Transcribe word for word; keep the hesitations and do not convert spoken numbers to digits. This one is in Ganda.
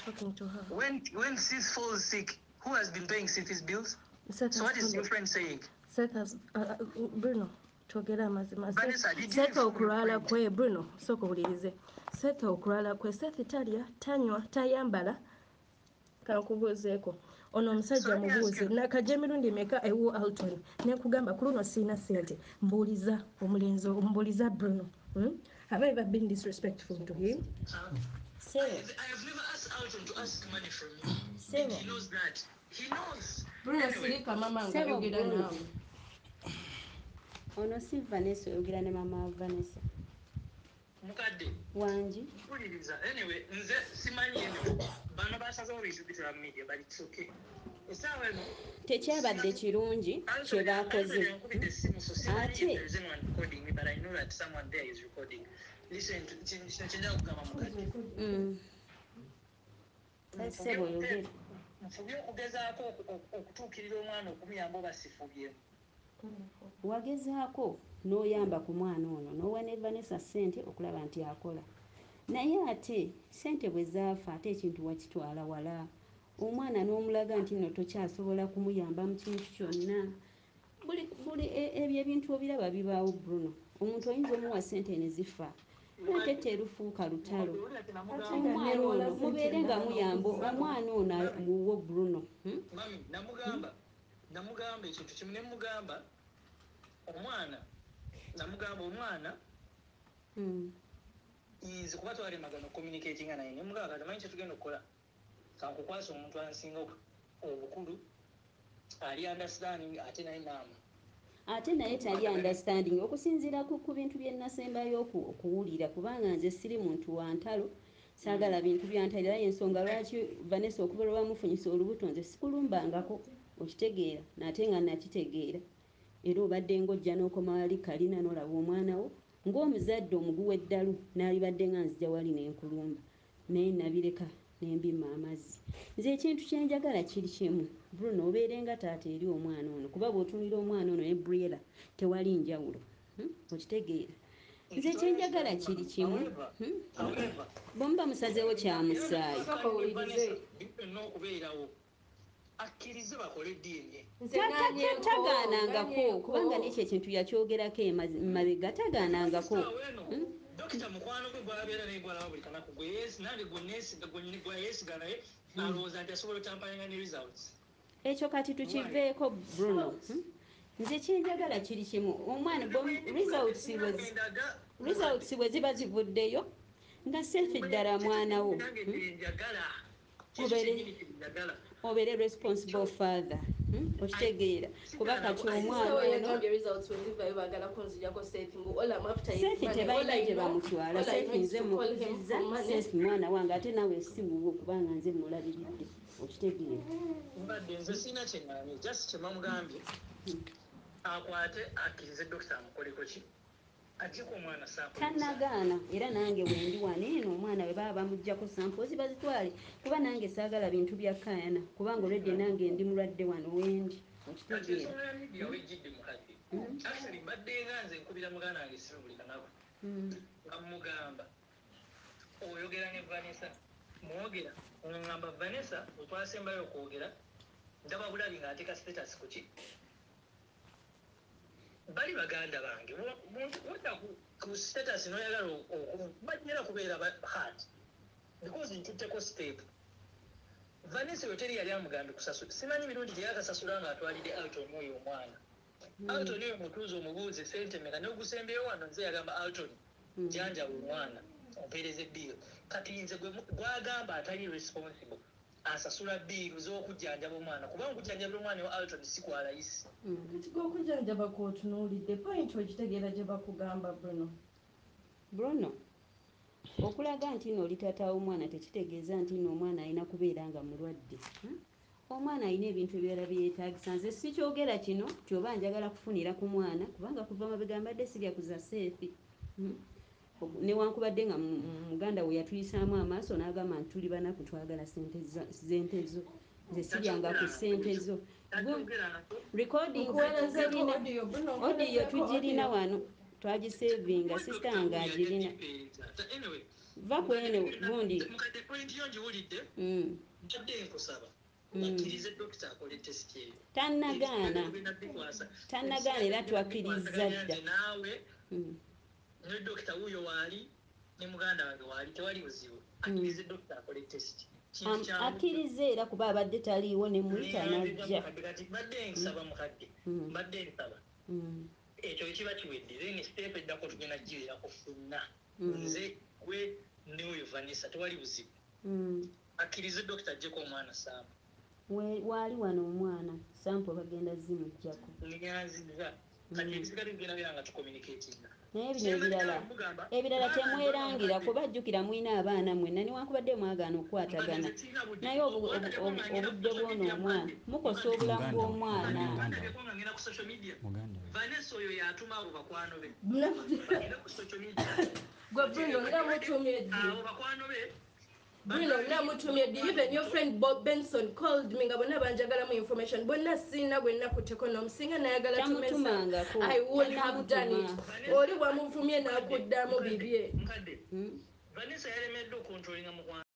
talking to her. When when Seth falls sick, who has been paying Seth's bills? Seth So has what is told your you. friend saying? Seth has uh, uh, Bruno twogera amazima. Vanessa, did you Seth inform your okulwala friend? kwe Bruno sooka owulirize. Seth okulwala kwe Seth talya tanywa tayambala kankubuuzeeko ono So omusajja let me ask mubuuze you. nakajja emirundi emeka ewo Alton nekugamba ku luno siina ssente mbuuliza omulenzi mbuuliza Bruno hmm? Have I ever been disrespectful to him? Uh, I, have, I have never asked Alton to ask money from you. And he knows that. He knows. Bruno Anyway, sirika mama nga Sebo yogera Bruno. naawe. Ono si Vanessa oyogera ne mama Vanessa. mukadde Wangi. mpuliriza anyway nze simanyi anyway bano basazeho bisubitira mu media but it's okay essaawa eno Tekyabadde kirungi kye baakoze. yankubidde essimu so simanyi if there is anyone recording me but I know that someone there is recording. Listen to kino kyenjala kugamba mukadde Sebo oyogere. nfubye okugezaako okutuukirira omwana okumuyamba oba sifubyemu. Wagezaako n'oyamba ku mwana ono n'owa ne Vanessa ssente okulaba nti akola. Naye ate ssente bwe zaafa ate ekintu wakitwala wala. Omwana n'omulaga nti nno tokyasobola kumuyamba mu kintu kyonna. Buli buli ebyo ebintu obiraba bibaawo Bruno. Omuntu oyinza omuwa ssente ne zifa. Ate terufuuka lutalo. Omwana ono mubeere nga muyamba omwana ono wuwo Bruno. Mami namugamba namugamba ekintu kimu ne mugamba omwana namugamba omwana nze kuba twali magana communicatinga naye ne mugamba kati manyi kyetugenda okukola kankukwasa omuntu ansinga obukulu ali understanding ate naye naama ate naye tali understanding okusinziira ku bintu bye nasembayo okuwulira kubanga nze siri muntu wa ntalo saagala bintu bya ntalo era y'ensonga lwaki Vanessa okuva lwe bamufunyisa olubuto nze sikulumbangako okitegeera nate nga nakitegeera era obadde ng'ojja n'okoma wali kalina n'olaba omwana wo ng'omuzadde omuguwa eddalu n'alibadde nga nzija wali n'enkulumba naye nabireka nembima amazzi. Nze ekintu kyenjagala kiri kimu Bruno obeere nga taata eri omwana ono kuba bw'otunira omwana ono ne Briella tewali njawulo okitegeera. Nze kyenjagala kiri kimu bwemuba musazeewo kyamusaayi n'okubeerawo akkirize bakole D N A tagaanangako kubanga n'ekyo ekintu yakyogerako emabega tagaanangako. Dokita mukwano gwe gw'abeera naye gwalaba buli kanaku nange gwe yeesiga naye alowooza nti asobola otampanya ne results. Ekyo kati tukiveeko Bruno. Nze kyenjagala kiri kimu omwana results bwe ziba zivuddeyo nga seefi ddala mwana wo obeere responsible father okitegeera kuba kati omwana seefi tebalina gye bamutwala seefi nze mukuzizza seefi mwana wange ate nawe siwuwo kubanga nze mulabiridde okitegeera. mbadde nze siina kyeŋŋambye just kye bamugambye akwate akkirize dokita amukoleko ki aggyeko omwana sample tannagaana era nange wendi wano eno omwana we baba bamuggyako sample ziba zitwale kuba nange saagala bintu bya kaayana kubanga olwedde nange ndi mulwadde wano wendi okitegeera. wejjidde mukadde actually mbadde nga nze nkubira muganda wange simu buli kanaku nga mugamba oyogera ne Vanessa mwogera ngamba Vanessa otwasembayo okwogera ndaba bulabi ng'ateeka status ku ki bali baganda bange wodda ku status noyagala bajjera kubeera hard because ntutteko step. Vanessa yoteri yali amugambe kusasula simanyi mirundi gyeyakasasula ng'atwalidde Alton oyo omwana Alton oyo mutuuza omubuuze sente meka n'ogusembeyo wano nze yagamba Alton janjaba omwana ompeereza ebbiiro kati nze gwagamba atali responsible asasula bbiiru z'okujjanjaba omwana kubanga okujjanjabira omwana wa Alton si kwalayisi. Kati gw'okujjanjaba kw'otunuulidde point okitegeera gye bakugamba Bruno. Bruno okulaga nti nno oli taata w'omwana tekitegeeza nti nno omwana alina kubeera nga mulwadde. Omwana alina ebintu ebirala byetaagisa nze sikyogera kino kyoba njagala kufunira ku mwana kubanga kuva mabega mbadde sirya kuza seefi newankubadde nga muganda we yatuyisaamu amaaso n'agamba nti tuli banaku twagala sente zo nze siryanga ku ssente zo. Recording zirina odiyo tugirina wano twagisevinga sisita wange agirina. va kwene gundi mukadde point yo ngiwulidde mm mbadde nkusaba bakkirize dokita akole test eyo tannagaana tannagaana era twakkiriza dda naawe ne dokita wuuyo waali ne muganda wange waali tewali buzibu akkirize dokita akole test akkiriza era kuba abadde taliiwo ne muyita najja kati badde nsaba mukadde badde nsaba ekyo ekiba kiwedde then step eddako tugenda giwerako ffenna nze gwe ne oyo Vannessa tewali buzibu akkirize dokita ajjeko omwana saamu waali wano omwana sampo bagenda zimujjako nyanziza kati ebisigale bigenda bira nga tucommunicatinga naye bino ebirala ebirala temwerangira kuba jjukira mwina abaana mwenna newankubadde mwagaana okukwatagana naye obudde bw'ono omwana mukosa obulamu bw'omwana Vannessa oyo yatuma abo bakwano be ku social media gwe Bruno namutumye ddi abo bakwano be Bruno namutumye ddi even your friend Bob Benson called me nga bonna banjagalamu information bonna sina gwe nakuteko nomusinga nayagala tumesa I would have done it oli bwamuvumye nakuddamu bibye Vannessa yalemedde okontrolinga mu